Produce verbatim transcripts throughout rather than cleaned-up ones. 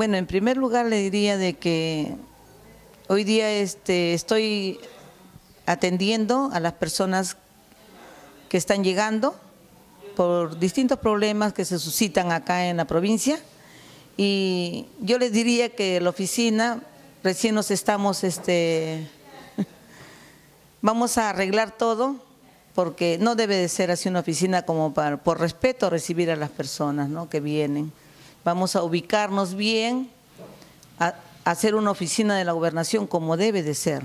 Bueno, en primer lugar le diría de que hoy día este, estoy atendiendo a las personas que están llegando por distintos problemas que se suscitan acá en la provincia, y yo les diría que la oficina recién nos estamos, este, vamos a arreglar todo, porque no debe de ser así una oficina como para, por respeto, recibir a las personas, ¿no?, que vienen. Vamos a ubicarnos bien, a, a hacer una oficina de la gobernación como debe de ser.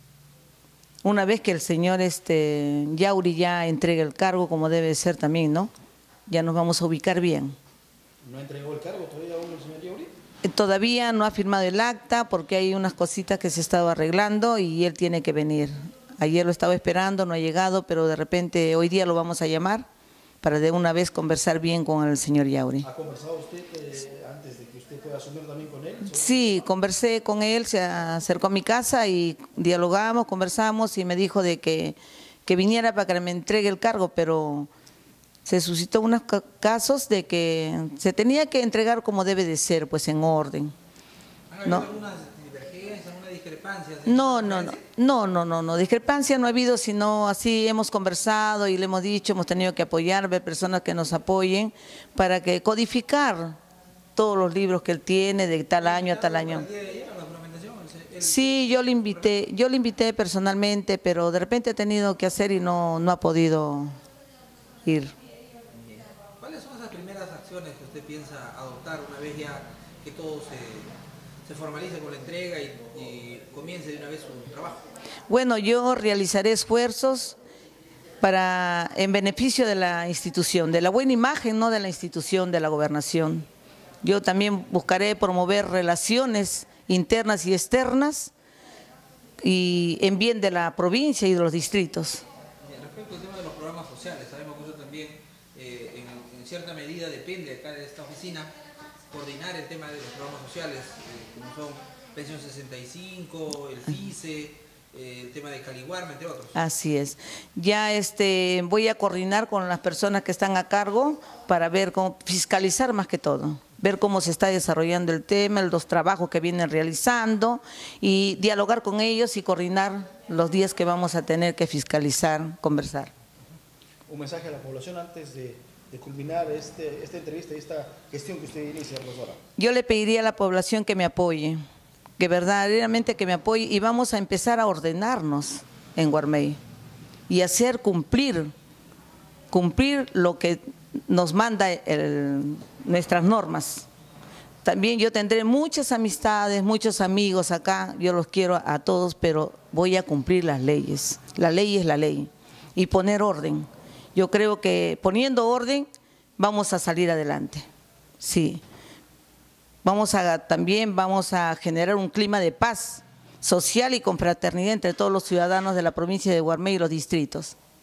Una vez que el señor este, Yauri ya entregue el cargo como debe de ser también, ¿no? Ya nos vamos a ubicar bien. ¿No entregó el cargo todavía aún el señor Yauri? Todavía no ha firmado el acta porque hay unas cositas que se ha estado arreglando y él tiene que venir. Ayer lo estaba esperando, no ha llegado, pero de repente hoy día lo vamos a llamar para de una vez conversar bien con el señor Yauri. ¿Ha conversado usted eh, antes de que usted pueda asumir también con él? Sí, conversé con él, se acercó a mi casa y dialogamos, conversamos y me dijo de que, que viniera para que me entregue el cargo, pero se suscitó unos casos de que se tenía que entregar como debe de ser, pues en orden. ¿Han habido ¿no? algunas divergencias, alguna discrepancia? No, no, no, no, no, no, no, discrepancia no ha habido, sino así hemos conversado y le hemos dicho, hemos tenido que apoyar, ver personas que nos apoyen para que codificar todos los libros que él tiene de tal año a tal año. Sí, yo le invité, yo le invité personalmente, pero de repente ha tenido que hacer y no, no ha podido ir. ¿Cuáles son esas primeras acciones que usted piensa adoptar una vez ya que todo se, se formalice con la entrega y, y comience de una vez su trabajo? Bueno, yo realizaré esfuerzos para en beneficio de la institución, de la buena imagen, no de la institución, de la gobernación. Yo también buscaré promover relaciones internas y externas y en bien de la provincia y de los distritos. Bien, respecto al tema de los programas sociales, sabemos que eso también eh, en, en cierta medida depende acá de esta oficina, coordinar el tema de los programas sociales, eh, como son Pensión sesenta y cinco, el FICE, eh, el tema de Caliguarma, entre otros. Así es. Ya este, voy a coordinar con las personas que están a cargo para ver cómo fiscalizar más que todo. Ver cómo se está desarrollando el tema, los trabajos que vienen realizando y dialogar con ellos y coordinar los días que vamos a tener que fiscalizar, conversar. Un mensaje a la población antes de, de culminar este, esta entrevista y esta gestión que usted inicia, profesora. Yo le pediría a la población que me apoye, que verdaderamente que me apoye y vamos a empezar a ordenarnos en Guarmey y hacer cumplir, cumplir lo que nos manda el, nuestras normas. También yo tendré muchas amistades, muchos amigos acá, yo los quiero a todos, pero voy a cumplir las leyes. La ley es la ley y poner orden. Yo creo que poniendo orden vamos a salir adelante. Sí. Vamos a, también vamos a generar un clima de paz social y confraternidad entre todos los ciudadanos de la provincia de Guarmey y los distritos.